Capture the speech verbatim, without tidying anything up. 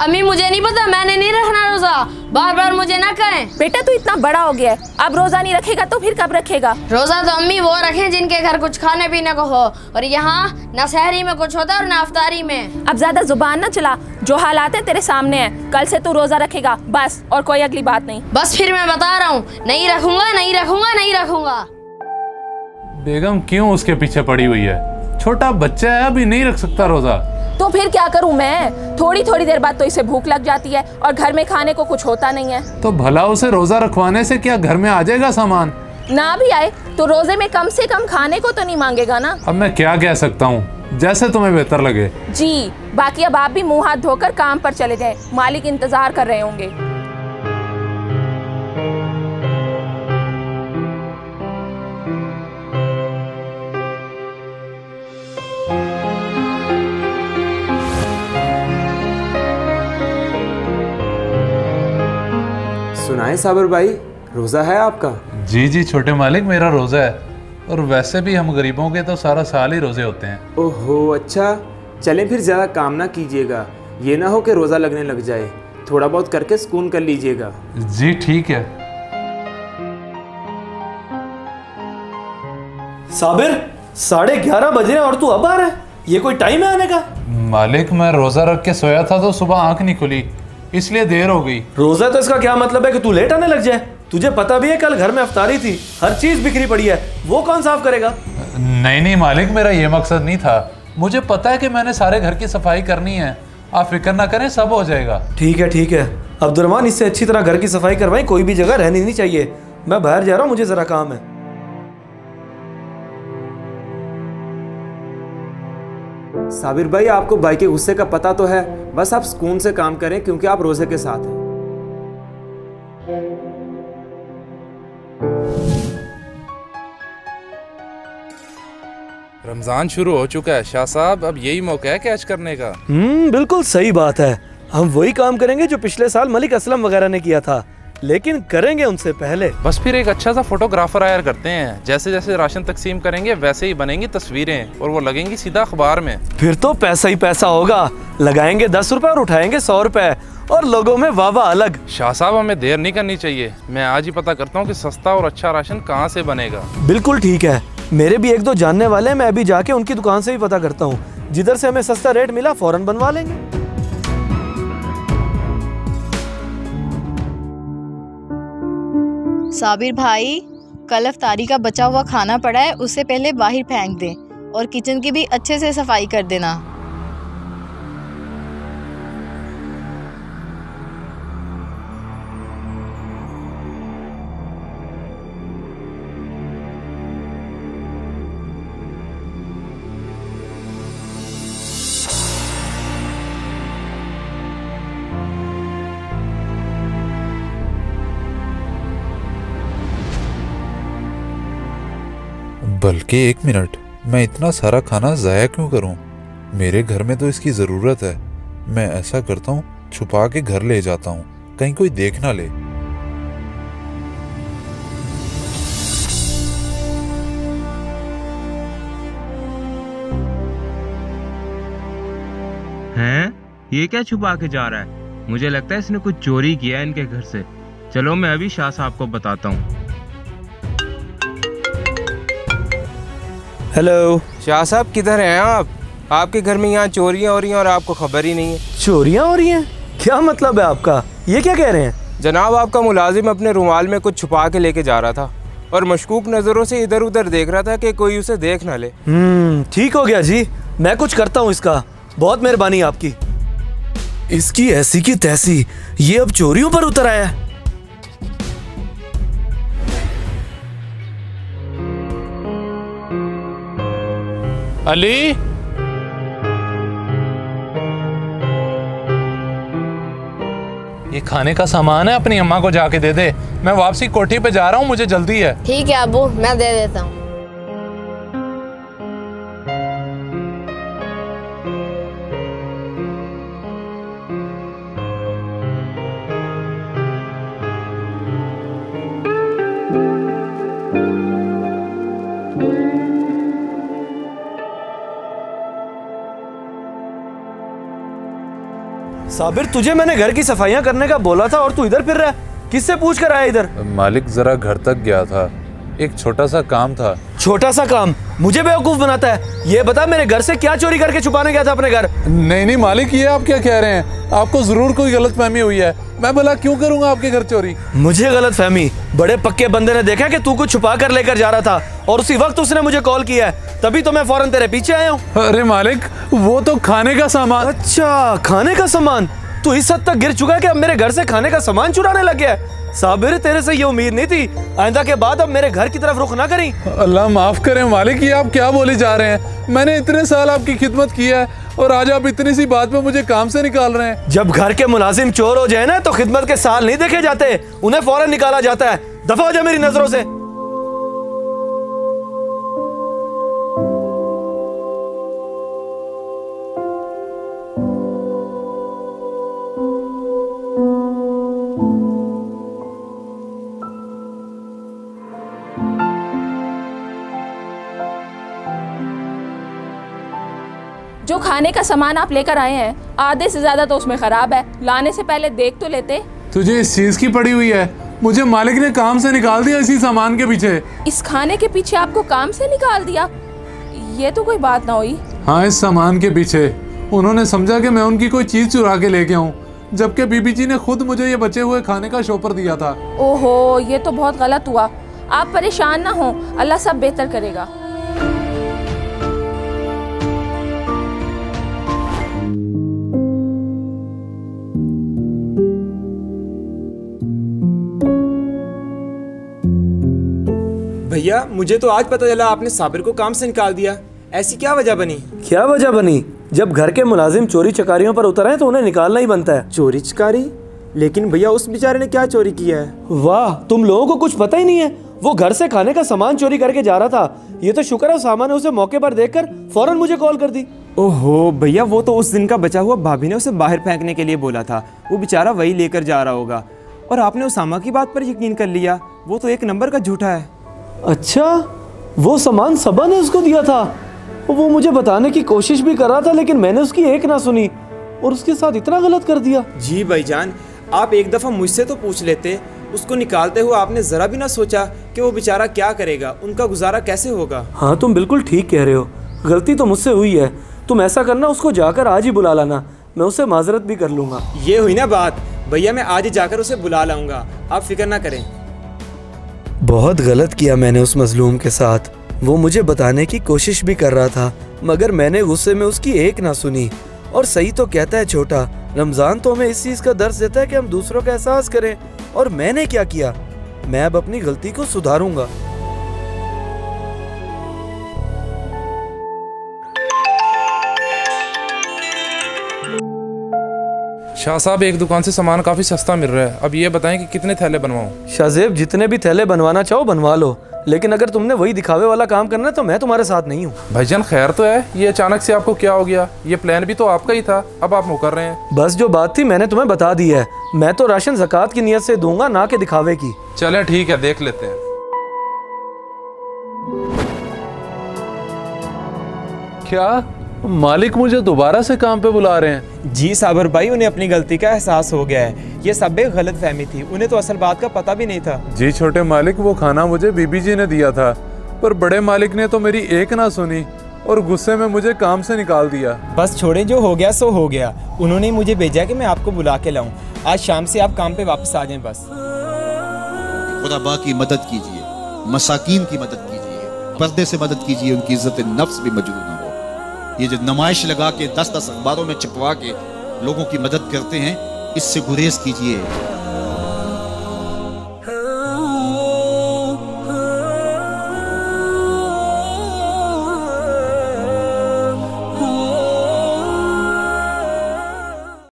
अम्मी मुझे नहीं पता, मैंने नहीं रखना रोजा, बार बार मुझे ना कहें। बेटा तू इतना बड़ा हो गया है, अब रोजा नहीं रखेगा तो फिर कब रखेगा? रोजा तो अम्मी वो रखें जिनके घर कुछ खाने पीने को हो, और यहाँ ना सहरी में कुछ होता है और ना अफ्तारी में। अब ज्यादा जुबान ना चला, जो हालात है तेरे सामने है। कल से तू रोजा रखेगा बस, और कोई अगली बात नहीं। बस फिर मैं बता रहा हूँ, नहीं रखूंगा नहीं रखूंगा नहीं रखूंगा। बेगम क्यों उसके पीछे पड़ी हुई है? छोटा बच्चा है, अभी नहीं रख सकता रोजा। तो फिर क्या करूं मैं? थोड़ी थोड़ी देर बाद तो इसे भूख लग जाती है और घर में खाने को कुछ होता नहीं है। तो भला उसे रोजा रखवाने से क्या घर में आ जाएगा सामान? ना भी आए तो रोजे में कम से कम खाने को तो नहीं मांगेगा ना। अब मैं क्या कह सकता हूँ, जैसे तुम्हें बेहतर लगे। जी, बाकी अब आप भी मुंह हाथ धोकर काम पर चले जाएं, मालिक इंतजार कर रहे होंगे। सुनाए साबिर भाई, रोज़ा है आपका? जी जी छोटे मालिक, मेरा रोज़ा है। और वैसे भी हम गरीबों के तो सारा साल ही रोज़े होते हैं। ओहो अच्छा, चलें फिर ज़्यादा काम ना कीजिएगा, ये ना हो कि रोज़ा लगने लग जाए। थोड़ा बहुत करके सुकून कर लीजिएगा। जी ठीक है। साबिर, साढ़े ग्यारह बजे और तू अब आ रहा है? ये कोई टाइम है आने का? मालिक मैं रोज़ा रख के सोया था तो सुबह आंख नहीं खुली, इसलिए देर हो गई। रोजा तो इसका क्या मतलब है कि तू लेट आने लग जाए? तुझे पता भी है कल घर में अफ्तारी थी, हर चीज बिखरी पड़ी है, वो कौन साफ करेगा? नहीं नहीं मालिक, मेरा ये मकसद नहीं था। मुझे पता है कि मैंने सारे घर की सफाई करनी है, आप फिक्र ना करें, सब हो जाएगा। ठीक है ठीक है अब्दुर्रहमान, इससे अच्छी तरह घर की सफाई करवाई, कोई भी जगह रहनी नहीं चाहिए। मैं बाहर जा रहा हूँ, मुझे जरा काम है। साबिर भाई, आपको भाई के गुस्से का पता तो है, बस आप सुकून से काम करें क्योंकि आप रोजे के साथ हैं। रमजान शुरू हो चुका है शाह साहब, अब यही मौका है कैच करने का। हम्म बिल्कुल सही बात है। हम वही काम करेंगे जो पिछले साल मलिक असलम वगैरह ने किया था, लेकिन करेंगे उनसे पहले। बस फिर एक अच्छा सा फोटोग्राफर हायर करते हैं, जैसे जैसे राशन तकसीम करेंगे वैसे ही बनेंगी तस्वीरें और वो लगेंगी सीधा अखबार में। फिर तो पैसा ही पैसा होगा, लगाएंगे दस रुपए और उठाएंगे सौ रुपए, और लोगों में वाह वाह अलग। शाह साहब हमें देर नहीं करनी चाहिए, मैं आज ही पता करता हूँ कि सस्ता और अच्छा राशन कहाँ से बनेगा। बिल्कुल ठीक है, मेरे भी एक दो जानने वाले हैं, मैं अभी जाके उनकी दुकान से भी पता करता हूँ, जिधर से हमें सस्ता रेट मिला फौरन बनवा लेंगे। साबिर भाई, कल अफ्तारी का बचा हुआ खाना पड़ा है, उससे पहले बाहर फेंक दें और किचन की भी अच्छे से सफाई कर देना। बल्कि एक मिनट, मैं इतना सारा खाना ज़ाया क्यों करूं? मेरे घर में तो इसकी ज़रूरत है। मैं ऐसा करता हूँ, छुपा के घर ले जाता हूँ, कहीं कोई देख ना ले। हैं? ये क्या छुपा के जा रहा है? मुझे लगता है इसने कुछ चोरी किया है इनके घर से। चलो मैं अभी शाह साहब को बताता हूँ। हेलो शाह साहब, किधर हैं आप? आपके घर में यहाँ चोरियाँ हो रही हैं और आपको खबर ही नहीं है। चोरियाँ हो रही हैं? क्या मतलब है आपका? ये क्या कह रहे हैं? जनाब, आपका मुलाजिम अपने रुमाल में कुछ छुपा के लेके जा रहा था और मशकूक नज़रों से इधर उधर देख रहा था कि कोई उसे देख ना ले। हम्म ठीक हो गया जी, मैं कुछ करता हूँ इसका। बहुत मेहरबानी आपकी। इसकी ऐसी की तैसी, ये अब चोरियों पर उतर आया है। अली, ये खाने का सामान है, अपनी अम्मा को जाके दे दे। मैं वापसी कोठी पे जा रहा हूँ, मुझे जल्दी है। ठीक है अबू, मैं दे देता हूँ। साबिर, तुझे मैंने घर की सफाइयाँ करने का बोला था और तू इधर फिर रहा है। किससे पूछ कर आया इधर? मालिक जरा घर तक गया था, एक छोटा सा काम था। छोटा सा काम? मुझे बेवकूफ बनाता है। ये बता मेरे घर से क्या चोरी करके छुपाने गया था अपने घर? नहीं नहीं मालिक, ये आप क्या कह रहे हैं? आपको जरूर कोई गलतफहमी हुई है। मैं भला क्यों करूंगा आपके घर चोरी? मुझे गलतफहमी? बड़े पक्के बंदे ने देखा कि तू कुछ छुपा कर लेकर जा रहा था और उसी वक्त उसने मुझे कॉल किया है, तभी तो मैं फौरन तेरे पीछे आया हूँ। अरे मालिक, वो तो खाने का सामान। अच्छा, खाने का सामान? तू इस हद तक गिर चुका है कि अब मेरे घर से खाने का सामान चुराने लग गया है। साबिर, तेरे से ये उम्मीद नहीं थी। आइंदा के बाद अब मेरे घर की तरफ रुख ना करी। अल्लाह माफ करे मालिक, ये आप क्या बोले जा रहे हैं? मैंने इतने साल आपकी खिदमत की है और आज आप इतनी सी बात पे मुझे काम से निकाल रहे हैं। जब घर के मुलाजिम चोर हो जाए ना तो खिदमत के साल नहीं देखे जाते, उन्हें फौरन निकाला जाता है। दफा हो जा मेरी नजरों से। जो खाने का सामान आप लेकर आए हैं, आधे से ज्यादा तो उसमें खराब है। लाने से पहले देख तो लेते। तुझे इस चीज की पड़ी हुई है? मुझे मालिक ने काम से निकाल दिया इसी सामान के पीछे। इस खाने के पीछे आपको काम से निकाल दिया? ये तो कोई बात ना हुई। हाँ, इस सामान के पीछे उन्होंने समझा कि मैं उनकी कोई चीज चुरा के लेके आऊं, जबकि बीबी जी ने खुद मुझे ये बचे हुए खाने का शोपर दिया था। ओहो, ये तो बहुत गलत हुआ। आप परेशान ना हो, अल्लाह सब बेहतर करेगा। भैया, मुझे तो आज पता चला आपने साबिर को काम से निकाल दिया। ऐसी क्या वजह बनी? क्या वजह बनी? जब घर के मुलाजिम चोरी चकारियों पर उतर आए तो उन्हें निकालना ही बनता है। चोरी चकारी? लेकिन भैया, उस बेचारे ने क्या चोरी किया है? वाह, तुम लोगों को कुछ पता ही नहीं है। वो घर से खाने का सामान चोरी करके जा रहा था। ये तो शुक्र है सामान ने उसे मौके पर देखकर फौरन मुझे कॉल कर दी। ओहो भैया, वो तो उस दिन का बचा हुआ भाभी ने उसे बाहर फेंकने के लिए बोला था। वो बेचारा वही लेकर जा रहा होगा और आपने उसामा की बात पर यकीन कर लिया। वो तो एक नंबर का झूठा है। अच्छा, वो सामान सबा ने उसको दिया था? वो मुझे बताने की कोशिश भी कर रहा था, लेकिन मैंने उसकी एक ना सुनी और उसके साथ इतना गलत कर दिया। जी भाईजान, आप एक दफ़ा मुझसे तो पूछ लेते। उसको निकालते हुए आपने ज़रा भी ना सोचा कि वो बेचारा क्या करेगा, उनका गुजारा कैसे होगा। हाँ, तुम बिल्कुल ठीक कह रहे हो। गलती तो मुझसे हुई है। तुम ऐसा करना, उसको जाकर आज ही बुला लाना, मैं उससे माजरत भी कर लूँगा। ये हुई ना बात। भैया, मैं आज ही जाकर उसे बुला लाऊंगा, आप फिक्र ना करें। बहुत गलत किया मैंने उस मजलूम के साथ। वो मुझे बताने की कोशिश भी कर रहा था, मगर मैंने गुस्से में उसकी एक ना सुनी। और सही तो कहता है छोटा, रमज़ान तो हमें इस चीज़ का दर्स देता है कि हम दूसरों का एहसास करें। और मैंने क्या किया? मैं अब अपनी गलती को सुधारूंगा। शाह साहब, एक दुकान से सामान काफ़ी सस्ता मिल रहा है। अब ये बताएं कि कितने थैले बनवाऊं? शाहजेब, जितने भी थैले बनवाना चाहो बनवा लो, लेकिन अगर तुमने वही दिखावे वाला काम करना है तो मैं तुम्हारे साथ नहीं हूँ। भाईजान, खैर तो है? ये अचानक से आपको क्या हो गया? ये प्लान भी तो आपका ही था, अब आप मुकर रहे हैं। बस जो बात थी मैंने तुम्हें बता दी है। मैं तो राशन ज़कात की नियत से दूंगा, ना कि दिखावे की। चलें ठीक है, देख लेते हैं। क्या मालिक मुझे दोबारा से काम पे बुला रहे हैं? जी साबिर भाई, उन्हें अपनी गलती का एहसास हो गया है। ये सब एक गलत फहमी थी, उन्हें तो असल बात का पता भी नहीं था। जी छोटे मालिक, वो खाना मुझे बीबी जी ने दिया था, पर बड़े मालिक ने तो मेरी एक ना सुनी और गुस्से में मुझे काम से निकाल दिया। बस छोड़े, जो हो गया सो हो गया। उन्होंने मुझे भेजा कि मैं आपको बुला के लाऊं। आज शाम से आप काम पे वापस आ जाएं बस। खुदा की मदद कीजिए, मसाकीन की मदद कीजिए, पर्दे से मदद कीजिए, उनकी इज्जत नफ्स भी मजरूह ना हो। ये जो नुमाइश लगा के दस दस अखबारों में छपवा के लोगों की मदद करते हैं, इससे गुरेज कीजिए।